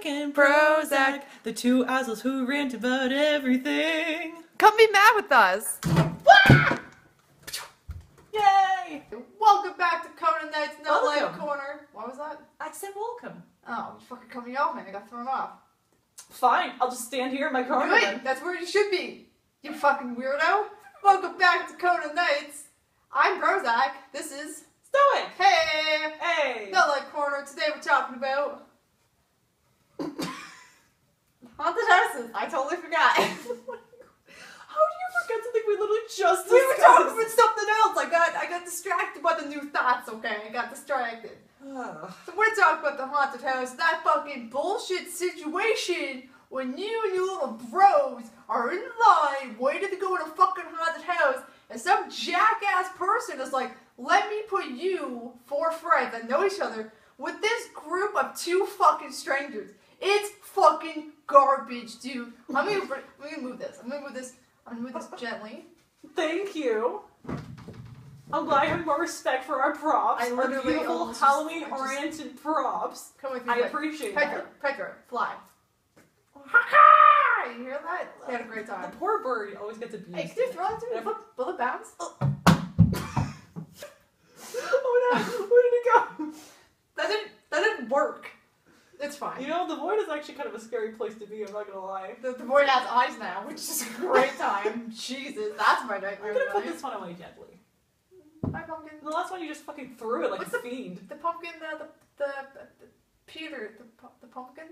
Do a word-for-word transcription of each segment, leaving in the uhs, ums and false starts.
Mike and Prozac, the two assholes who rant about everything. Come be mad with us. Yay! Welcome back to Conan Knight's No Life Welcome. Corner. What was that? I said welcome. Oh, you fucking cut me off, man. I got thrown off. Fine, I'll just stand here in my corner Good. then. That's where you should be. You fucking weirdo. Welcome back to Conan Knights. I'm Prozac. This is Stoic! Hey. Hey! No Life Corner. Today we're talking about haunted houses. I totally forgot. How do you forget something we literally just discussed? We were talking about something else. I got I got distracted by the new thoughts, okay? I got distracted. Ugh. So we're talking about the haunted house, that fucking bullshit situation when you and your little bros are in line waiting to go in a fucking haunted house and some jackass person is like, let me put you, four friends that know each other, with this group of two fucking strangers. It's fucking garbage, dude. I'm gonna, br- I'm gonna move this. I'm gonna move this. I'm gonna move this gently. Thank you. I'm glad you have more respect for our props. I Our literally beautiful almost just- Halloween-oriented props. Come with me. I Pedro. appreciate Pedro, that. Pedro, fly. Ha-ha! You hear that? They had a great time. The poor bird always gets abused. Hey, can you throw that to me? Never- Will it bounce? Oh no, where did it go? That didn't, that didn't work. It's fine. You know, the void is actually kind of a scary place to be, I'm not gonna lie. The, the boy has eyes now, which is a great time. Jesus, that's my nightmare. I'm gonna put really. this one away gently. Hi, pumpkin. The last one you just fucking threw it like What's a fiend. The pumpkin, uh, the, the, the, the Peter, the, pu- the pumpkin?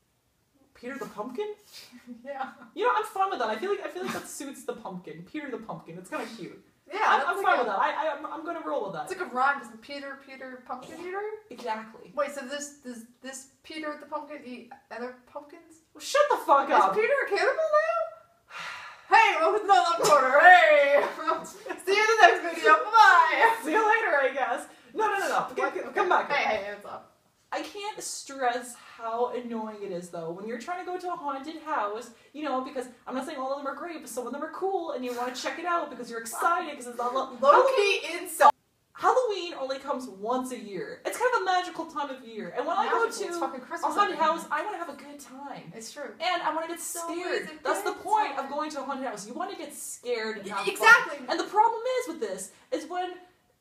Peter the Pumpkin? Yeah. You know, I'm fine with that. I feel like I feel like that suits the pumpkin. Peter the Pumpkin. It's kind of cute. Yeah, I'm, that's I'm like fine a, with that. I, I, I'm, I'm gonna roll with that. It's like a rhyme. Doesn't Peter, Peter, pumpkin eater? Exactly. Wait, so this, this, this Peter the pumpkin eat other pumpkins? Well, shut the fuck up. Is Peter a cannibal now? Hey, welcome to the Love Corner. Hey! See you in the next video. Bye-bye! See you later, I guess. No, no, no, no. Okay, okay, come back. Hey, hey, what's up? I can't stress how annoying it is, though, when you're trying to go to a haunted house, you know, because I'm not saying all of them are great, but some of them are cool, and you want to check it out because you're excited, because it's not lo- Low-key insult. Halloween only comes once a year. It's kind of a magical time of year, and when I go Magical, it's to fucking a Christmas haunted up in house, I want to have a good time. It's true. And I want to get So scared. is a That's the good point time. of going to a haunted house. You want to get scared and have Exactly. fun. And the problem is with this, is when,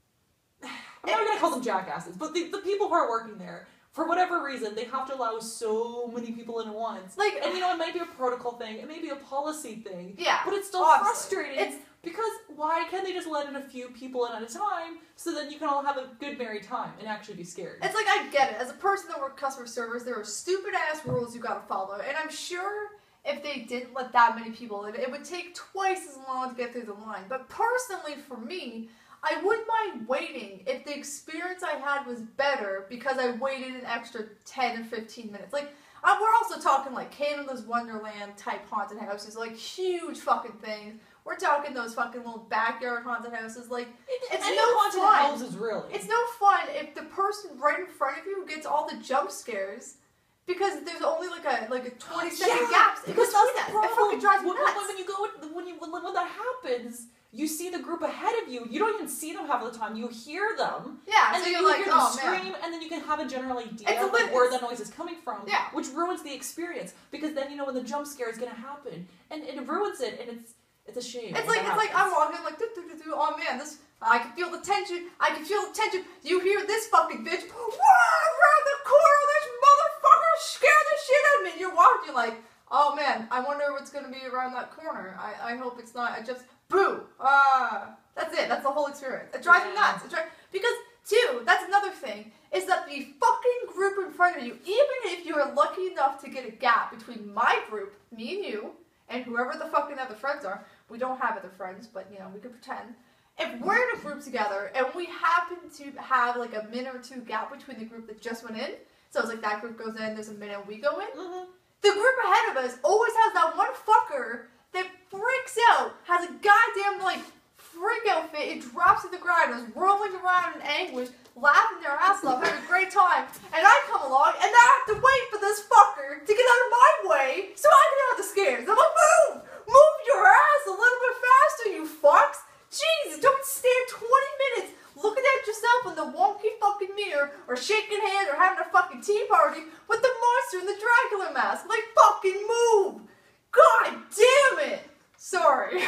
I'm not going to call them jackasses, but the, the people who are working there, for whatever reason, they have to allow so many people in at once. Like, And you know, it may be a protocol thing, it may be a policy thing, yeah, but it's still obviously. frustrating. It's Because why can't they just let in a few people in at a time so then you can all have a good merry time and actually be scared? It's like, I get it. As a person that works customer service, there are stupid ass rules you gotta follow. And I'm sure if they didn't let that many people in, it would take twice as long to get through the line. But personally, for me, I wouldn't mind waiting if the experience I had was better because I waited an extra ten or fifteen minutes. Like, uh, we're also talking like Canada's Wonderland type haunted houses, like huge fucking things. We're talking those fucking little backyard haunted houses. Like, it's Any no haunted fun. houses, really. It's no fun if the person right in front of you gets all the jump scares because there's only like a like a twenty second Yeah, gaps in because between that's the that. It problem. fucking drives me when, nuts. when, when you go, when you when, when that happens, you see the group ahead of you. You don't even see them half the time. You hear them, yeah, and so then you're you like, hear them oh scream, man. and then you can have a general idea It's a of lit- where it's- that noise is coming from, Yeah. which ruins the experience. Because then you know when the jump scare is going to happen, and it ruins it, and it's it's a shame. It's when like that it's like I'm happens. walking like do, do, do, do. Oh man, this I can feel the tension. I can feel the tension. You hear this fucking bitch? Whoa, around the corner, this motherfucker scared the shit out of me. You're walking, you're like, oh man, I wonder what's gonna be around that corner. I I hope it's not. I just boo. Ah, that's it. That's the whole experience. It drives me Yeah. nuts. It drives because two. That's another thing is that the fucking group in front of you, even if you are lucky enough to get a gap between my group, me and you, and whoever the fucking other friends are. We don't have other friends, but you know, we could pretend. If we're in a group together and we happen to have like a minute or two gap between the group that just went in, so it's like that group goes in, there's a minute and we go in, Mm-hmm. the group ahead of us always has that one fucker that freaks out, has a goddamn like freak out fit, it drops to the ground, is rolling around in anguish, laughing their ass off, having a great time, and I come along and I have to wait for this fucker to get out of my way so I can have the scares. I'm like, move! Move your ass a little bit faster, you fucks! Jesus, don't stand twenty minutes looking at yourself in the wonky fucking mirror or shaking hands or having a fucking tea party with the monster in the Dracula mask. Like, fucking move! God damn it! Sorry.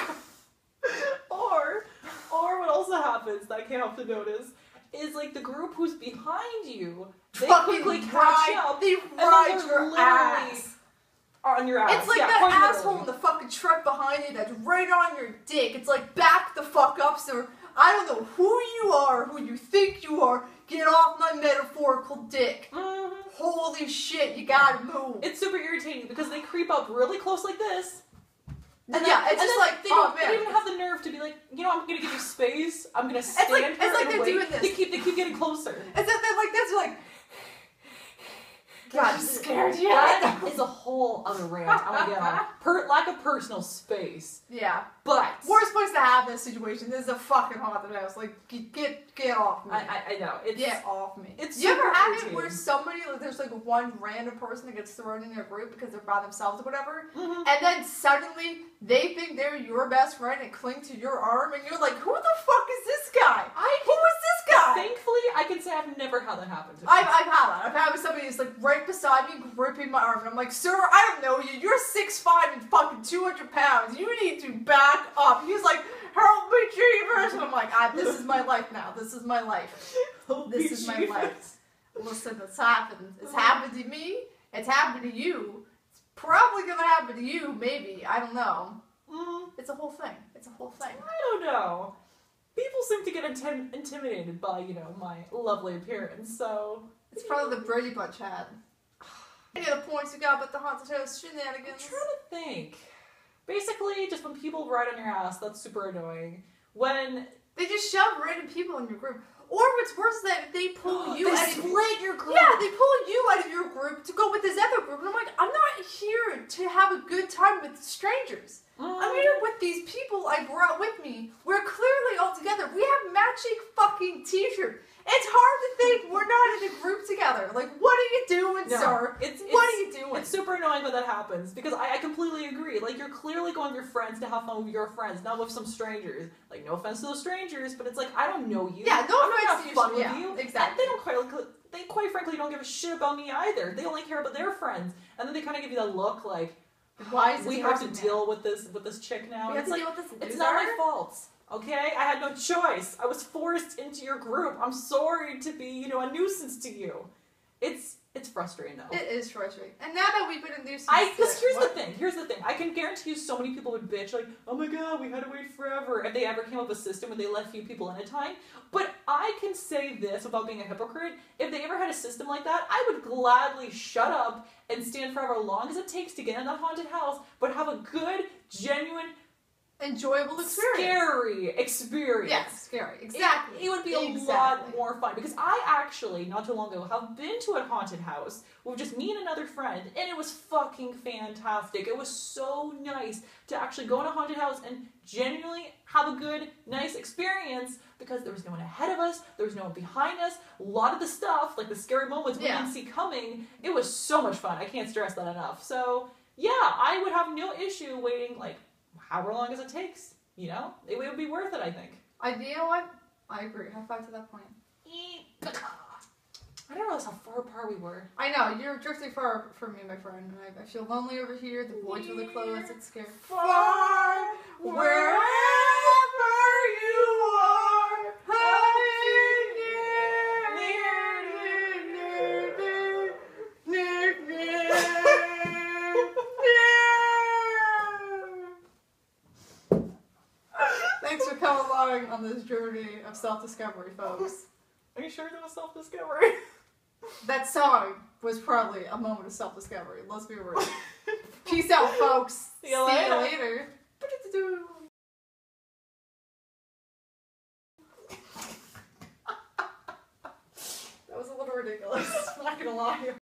Or, or what also happens that I can't help to notice is like the group who's behind you, they fucking quickly catch ride, up. They and ride then they're your literally ass. on your ass. It's like yeah, that quite asshole literally. in the fucking truck behind you that's right on your dick. It's like, back the fuck up, sir. I don't know who you are, who you think you are. Get off my metaphorical dick. Mhm. Holy shit, you gotta move. It's super irritating because they creep up really close like this. And yeah, then, it's and just then like, they oh don't, man. they don't even have the nerve to be like, you know, I'm gonna give you space. I'm gonna stand like- here it's like and they're wait. doing this. They keep they keep getting closer. It's that they're like this, like, God, I'm scared yet. That is a whole other rant. I'm gonna get on. Per, lack of personal space. Yeah. But Worst place to have this situation. This is a fucking haunted house. Like, get get, get off me. I, I, I know. It's, Get off me. it's you ever super had it irritating. where somebody, like, there's like one random person that gets thrown in their group because they're by themselves or whatever, Mhm. and then suddenly they think they're your best friend and cling to your arm, and you're like, who the fuck is this guy? I Who is this guy? Thankfully, I can say I've never had that happen to me. I've, I've had that. I've had somebody who's like right beside me gripping my arm, and I'm like, sir, I don't know you. You're six five and fucking two hundred pounds. You need to back up. He's like, help me, Jeevers. And I'm like, I, this is my life now. This is my life. This is my life. Listen, it's happened. It's happened to me. It's happened to you. It's probably gonna happen to you, maybe. I don't know. Mm, It's a whole thing. It's a whole thing. I don't know. People seem to get intim- intimidated by, you know, my lovely appearance, so... It's probably the Brady Bunch hat. Any other points you got about the haunted house I'm shenanigans? trying to think. Basically, just when people ride on your ass, that's super annoying. When They just shove random people in your group. Or what's worse is that they pull you they out of split your group. Yeah, they pull you out of your group to go with this other group. And I'm like, I'm not here to have a good time with strangers. I'm here with these people I brought with me. We're clearly all together. We have matching fucking t-shirts. It's hard to think we're not in a group together. Like, what are you doing, No, sir? It's, it's, What are you doing? It's super annoying when that happens because I, I completely agree. Like, you're clearly going with your friends to have fun with your friends, not with some strangers. Like, no offense to those strangers, but it's like, I don't know you. Yeah, no I'm not offense to gonna have you, fun yeah, with you. exactly. They don't quite, they quite frankly don't give a shit about me either. They only care about their friends, and then they kind of give you that look like, Why is this we have to person mad? deal with this with this chick now. We have it's to like, deal with this it's loser? not my fault. Okay, I had no choice. I was forced into your group. I'm sorry to be, you know, a nuisance to you. It's it's frustrating though. It is frustrating. And now that we've been induced to I because sit- here's what? the thing. Here's the thing. I can guarantee you, so many people would bitch like, "Oh my god, we had to wait forever." If they ever came up with a system where they let few people in at a time. But I can say this without being a hypocrite. If they ever had a system like that, I would gladly shut up and stand for however long as it takes to get in that haunted house, but have a good, genuine, Enjoyable experience. scary experience. Yeah, scary. Exactly. It, it would be a Exactly. lot more fun because I actually, not too long ago, have been to a haunted house with just me and another friend, and it was fucking fantastic. It was so nice to actually go in a haunted house and genuinely have a good, nice experience because there was no one ahead of us, there was no one behind us. A lot of the stuff, like the scary moments we Yeah. didn't see coming, it was so much fun. I can't stress that enough. So, yeah, I would have no issue waiting, like, however long as it takes, you know? It would be worth it, I think. I, you know what? I agree. High five to that point. I don't realize how far apart we were. I know, you're drifting far from me, my friend. And I, I feel lonely over here. The boys really close. It's scary. Far, wherever you are, Thanks for coming along on this journey of self-discovery, folks. Are you sure that was self-discovery? That song was probably a moment of self-discovery. Let's be real. Peace out, folks. See you later. later. That was a little ridiculous. I'm not gonna lie.